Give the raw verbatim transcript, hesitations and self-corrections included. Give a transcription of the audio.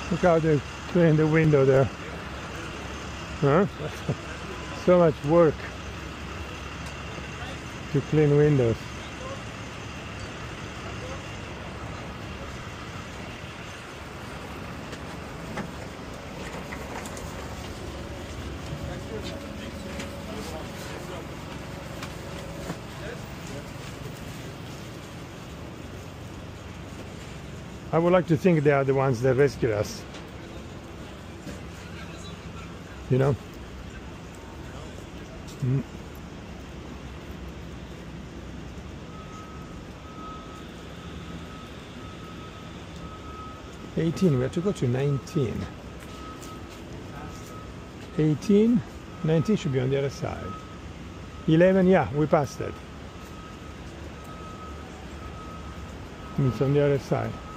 Look how they clean the window there. Huh? So much work to clean windows. I would like to think they are the ones that rescued us. You know? Mm. eighteen, we have to go to nineteen. eighteen, nineteen should be on the other side. eleven, yeah, we passed it. It's on the other side.